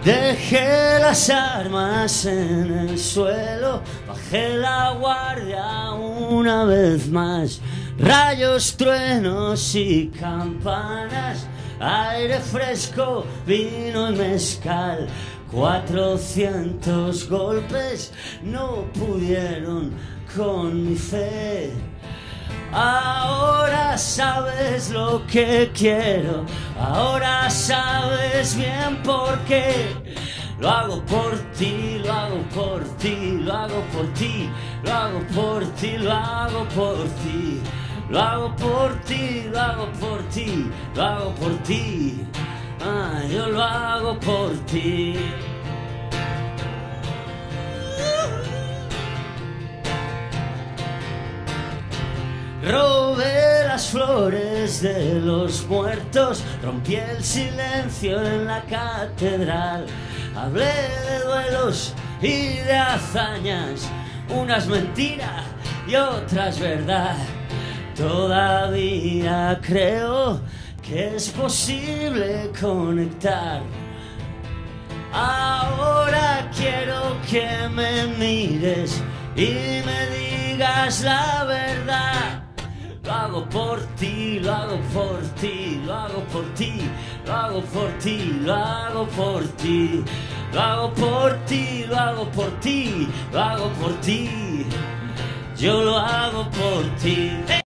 Dejé las armas en el suelo, bajé la guardia una vez más. Rayos, truenos y campanas, aire fresco, vino y mezcal. 400 golpes no pudieron con mi fe. Ahora sabes lo que quiero, ahora sabes bien por qué. Lo hago por ti, lo hago por ti, lo hago por ti, lo hago por ti, lo hago por ti. Lo hago por ti, lo hago por ti, lo hago por ti. Yo lo hago por ti. Robé las flores de los muertos, rompí el silencio en la catedral. Hablé de duelos y de hazañas, unas mentiras y otras verdad. Todavía creo que es posible conectar. Ahora quiero que me mires y me digas la verdad. Lo hago por ti, lo hago por ti, lo hago por ti, lo hago por ti, lo hago por ti. Lo hago por ti, lo hago por ti, lo hago por ti. Yo lo hago por ti.